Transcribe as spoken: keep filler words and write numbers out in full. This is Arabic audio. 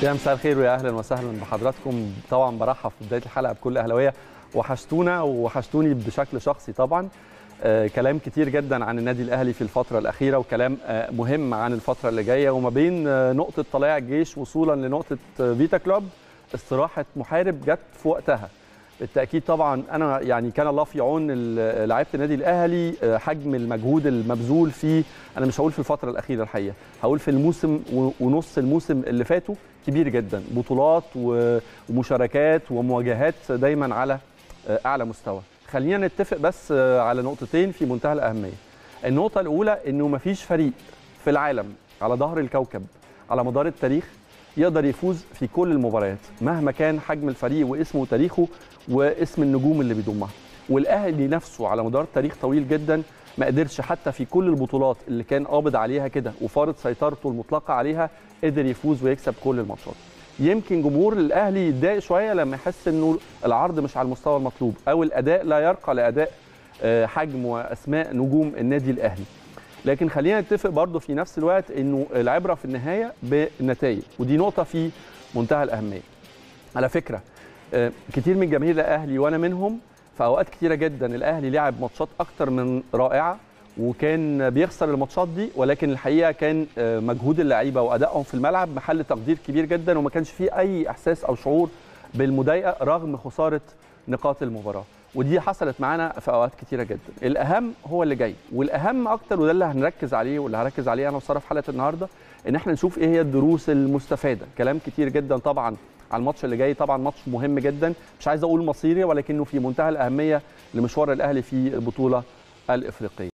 يا مساء الخير ويا اهلا وسهلا بحضراتكم. طبعا برحب في بدايه الحلقه بكل اهلاويه، وحشتونا وحشتوني بشكل شخصي طبعا. آه كلام كتير جدا عن النادي الاهلي في الفتره الاخيره، وكلام آه مهم عن الفتره اللي جايه، وما بين آه نقطه طلائع الجيش وصولا لنقطه آه فيتا كلوب استراحه محارب جت في وقتها. بالتاكيد طبعا انا يعني كان الله في عون لعيبه النادي الاهلي. حجم المجهود المبذول فيه، انا مش هقول في الفتره الاخيره الحقيقه، هقول في الموسم ونص الموسم اللي فاتوا كبير جدا، بطولات ومشاركات ومواجهات دايما على اعلى مستوى. خلينا نتفق بس على نقطتين في منتهى الاهميه. النقطه الاولى انه مفيش فريق في العالم على ظهر الكوكب على مدار التاريخ يقدر يفوز في كل المباريات مهما كان حجم الفريق واسمه وتاريخه واسم النجوم اللي بيضمها. والاهلي نفسه على مدار تاريخ طويل جدا ما قدرش حتى في كل البطولات اللي كان قابض عليها كده وفارض سيطرته المطلقه عليها قدر يفوز ويكسب كل الماتشات. يمكن جمهور الاهلي يتضايق شويه لما يحس انه العرض مش على المستوى المطلوب او الاداء لا يرقى لاداء حجم واسماء نجوم النادي الاهلي. لكن خلينا نتفق برضه في نفس الوقت انه العبره في النهايه بالنتائج، ودي نقطه في منتهى الاهميه. على فكره كتير من جماهير الاهلي وانا منهم، في اوقات كتيره جدا الاهلي لعب ماتشات اكتر من رائعه وكان بيخسر الماتشات دي، ولكن الحقيقه كان مجهود اللعيبه وادائهم في الملعب محل تقدير كبير جدا، وما كانش فيه اي احساس او شعور بالمضايقه رغم خساره نقاط المباراه. ودي حصلت معانا في اوقات كتيره جدا. الاهم هو اللي جاي، والاهم اكتر وده اللي هنركز عليه واللي هركز عليه انا وساره في حلقه النهارده، ان احنا نشوف ايه هي الدروس المستفاده. كلام كتير جدا طبعا على الماتش اللي جاي، طبعا ماتش مهم جدا، مش عايز اقول مصيري ولكنه في منتهى الاهميه لمشوار الاهلي في البطوله الافريقيه.